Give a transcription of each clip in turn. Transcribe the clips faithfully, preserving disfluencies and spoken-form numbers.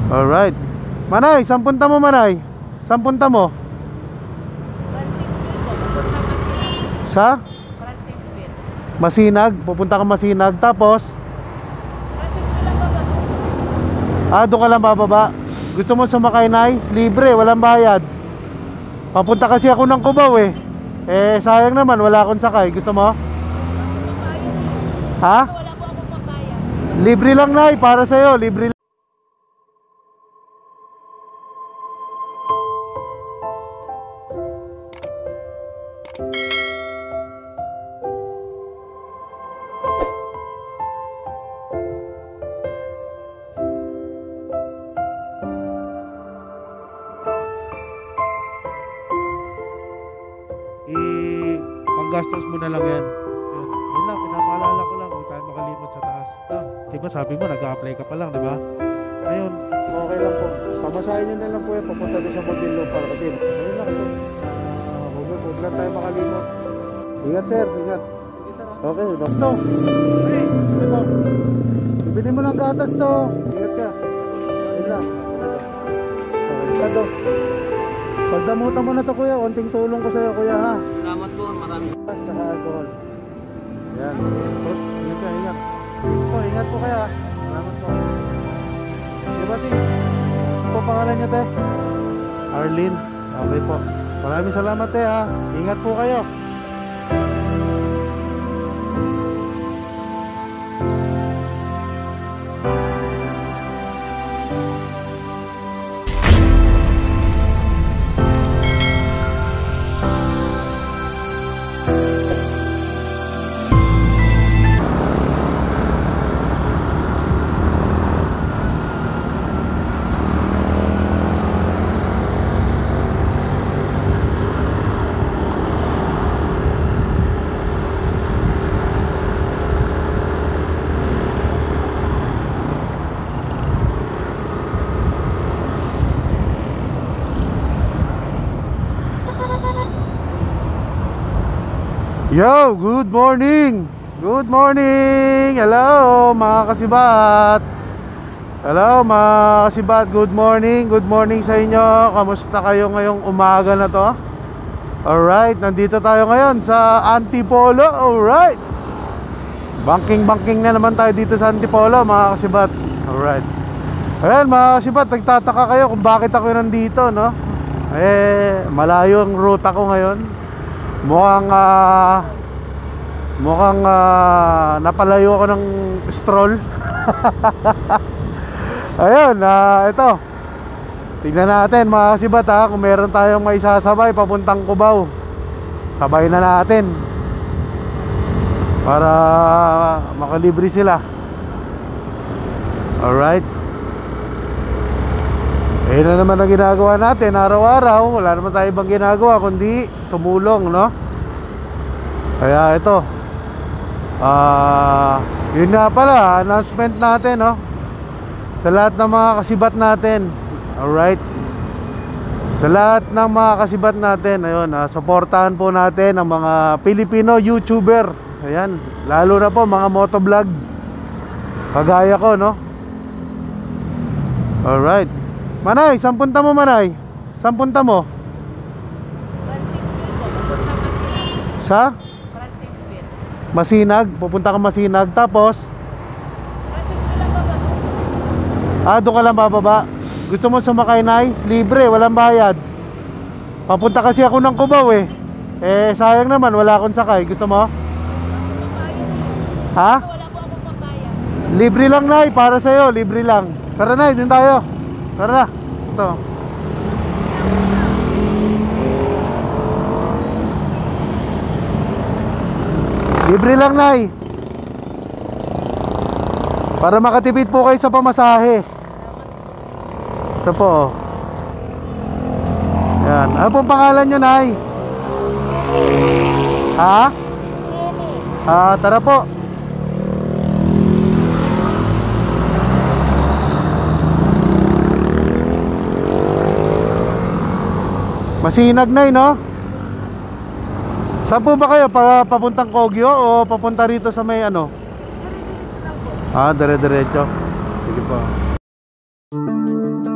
Alright. Manay, saan punta mo, Manay? Saan punta mo? Francisville po, pupunta Masinag. Sa? Francisville. Masinag, pupunta ka Masinag. Tapos Francisville lang ba ba? ah, doon ka lang bababa. Gusto mo sumakay, Nay? Libre, walang bayad. Papunta kasi ako ng Cubao eh. Eh, sayang naman, wala akong sakay. Gusto mo? Ha? Wala po akong papaya. Libre lang, Nay, para sa'yo. Libre lang. I-panggastos mo na lang yan. Yun, yun lang, pinapaalala ko lang. Huwag tayo makalimot sa taas. Ah, diba sabi mo, nag-a-apply ka pa lang, diba? Ayun, okay lang po. Pamasahin nyo na lang po yan. Papunta doon sa Modelo para kasi. Ayun lang po. Uh, huwag, huwag lang tayo makalimot. Ingat, sir. Ingat. Okay, no. Hey, ito. Bibili mo ng gatas to. Ingat ka. Ayun lang. Okay, kado. Pagdamutan mo na to, kuya. Konting tulong ko sa'yo, kuya, ha? Salamat po, marami. Saka alcohol. Yan. So, ingat ka, ingat. Po, ingat po kaya. Salamat po. Diba, Ting? Ano po pangalan niyo, te? Arlene. Okay po. Maraming salamat, te, ha? Ingat po kayo. Yo, good morning. Good morning. Hello mga kasibat. Hello mga kasibat. Good morning. Good morning sa inyo. Kamusta kayo ngayong umaga na to? Alright, nandito tayo ngayon sa Antipolo. Alright, banking banking na naman tayo dito sa Antipolo mga kasibat. Alright. Ayan mga kasibat, nagtataka kayo kung bakit ako nandito, no? Eh, malayo ang ruta ko ngayon. Mukhang uh, Mukhang uh, napalayo ako ng stroll. Ayun, uh, ito. Tignan natin mga kasibat, ha, kung meron tayong may sasabay papuntang Cubao. Sabay na natin para makalibre sila. Alright. Eh na naman ang ginagawa natin araw-araw. Wala naman tayo ibang ginagawa kundi tumulong, no? Kaya ito, ah, uh, yun nga pala, announcement natin, no? Sa lahat ng mga kasibat natin. Alright. Sa lahat ng mga kasibat natin, ayun, uh, suportahan po natin ang mga Filipino YouTuber. Ayan, lalo na po mga motovlog kagaya ko, no? Alright. Manay, saan punta mo, Manay? Saan punta mo? Francisville po, pupunta Masinag. Sa? Francisville. Masinag, pupunta ka Masinag. Tapos Francisville lang ba ba? ah, doon ka lang bababa. Gusto mo sumakay, Nay? Libre, walang bayad. Papunta kasi ako ng Cubao eh. Eh, sayang naman, wala akong sakay. Gusto mo? Ha? Wala po akong papaya. Libre lang, Nay, para sa'yo. Libre lang. Tara, Nay, dun tayo. Tara na. Ito. Libre lang, Nay. Para makatipid po kayo sa pamasahe. Ito po. Yan. Ano pong pangalan nyo, Nay? Ha? Ah, tara po. Masinag, Nay, no? Saan po ba kayo? Pa papuntang Kogyo o papunta rito sa may ano? Ah, dire-diretso. Sige po.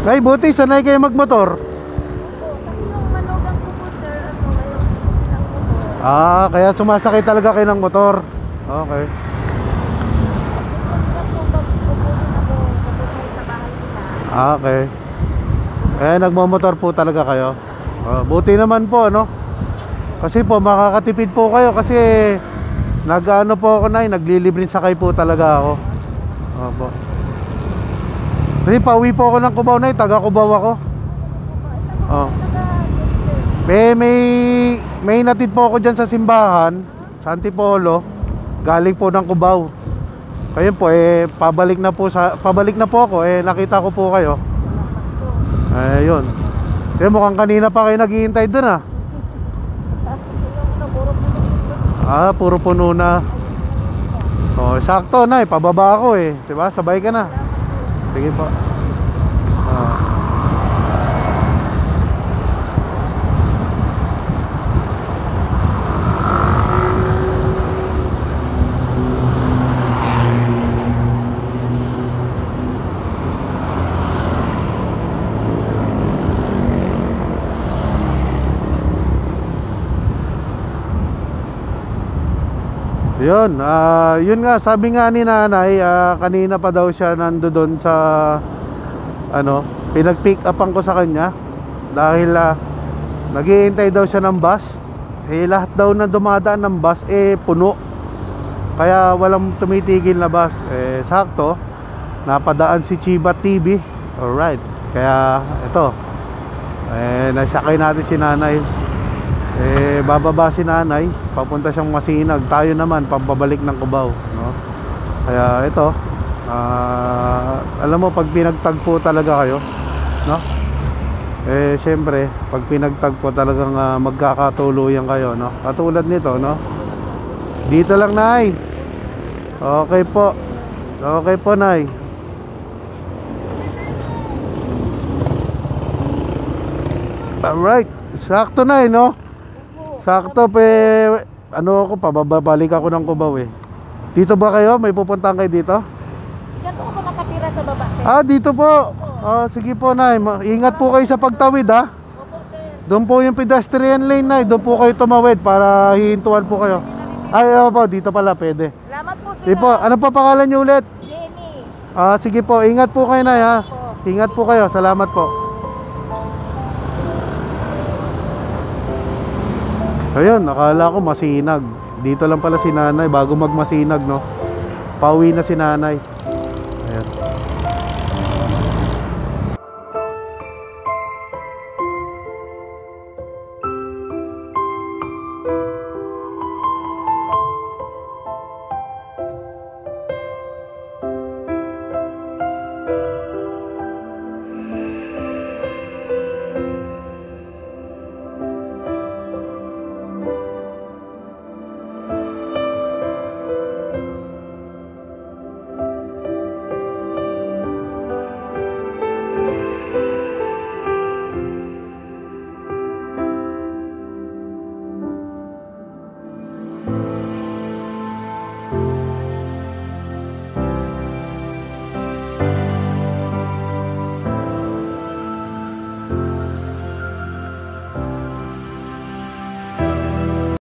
Nay, buti sanay kayo magmotor. Opo, kasi yung manugang ko po sir, ano, ngayon, ng motor. Ah, kaya sumasakay talaga kayo ng motor. Okay. Pag po, pag pupunin ako, pupunta sa bahay nila. Ah, okay. Kaya nagmamotor po talaga kayo. Ah, buti naman po, no? Kasi po makakatipid po kayo kasi nag-ano po ako na, naglilibrin sakay po talaga ako. Opo. Kasi pauwi po ako ng Cubao na, taga Cubao ako. Oh. May, may, may natid po ako dyan sa simbahan, sa Antipolo, galing po ng Cubao. Kayo po, eh, pabalik na po sa, pabalik na po ako, eh, nakita ko po kayo. Eh, yun. Kaya mukhang kanina pa kayo naghihintay dun, ah. Ah, puro puno na. Oh, sakto na, eh, pababa ako, eh. Diba? Sabay ka na. Sige po. Ah. Yun, ah, yun nga, sabi nga ni nanay, ah, kanina pa daw siya nandoon sa, ano, pinag-pick upan ko sa kanya. Dahil ah, nag-iintay daw siya ng bus. Eh, lahat daw na dumadaan ng bus, eh, puno. Kaya walang tumitigil na bus. Eh, sakto, napadaan si Chiba T V. Alright, kaya, ito, eh, nasakay natin si nanay. Eh, bababa si nanay, papunta siyang Masinag. Tayo naman pabalik ng Cubao, no? Kaya ito, ah, alam mo, pag pinagtagpo talaga kayo, no? Eh, syempre, pag pinagtagpo talagang ah, magkakatuluyan kayo, no? Katulad nito, no? Dito lang, nay. Okay po. Okay po, nay. Alright, sakto, nay, no? Sakto, pe, ano ako, pababalik ako ng Cubao, eh. Dito ba kayo? May pupuntahan kayo dito? Diyan po ako nakatira sa baba sir. Ah, dito po. Ah, sige po, nay. Ma- Ingat po kayo sa pagtawid, ha. Opo sir. Doon po yung pedestrian lane, nay. Doon po kayo tumawid para hihintuan po kayo. Ay, oo po, dito pala, pwede. Salamat po sir. Sige po, ano pa pangalan niyo ulit? Jenny. Ah, sige po, ingat po kayo, nay, ha. Opo. Ingat po kayo, salamat po. Ayun, nakala ko Masinag. Dito lang pala si nanay bago magmasinag, no? Pauwi na si nanay. Ayan.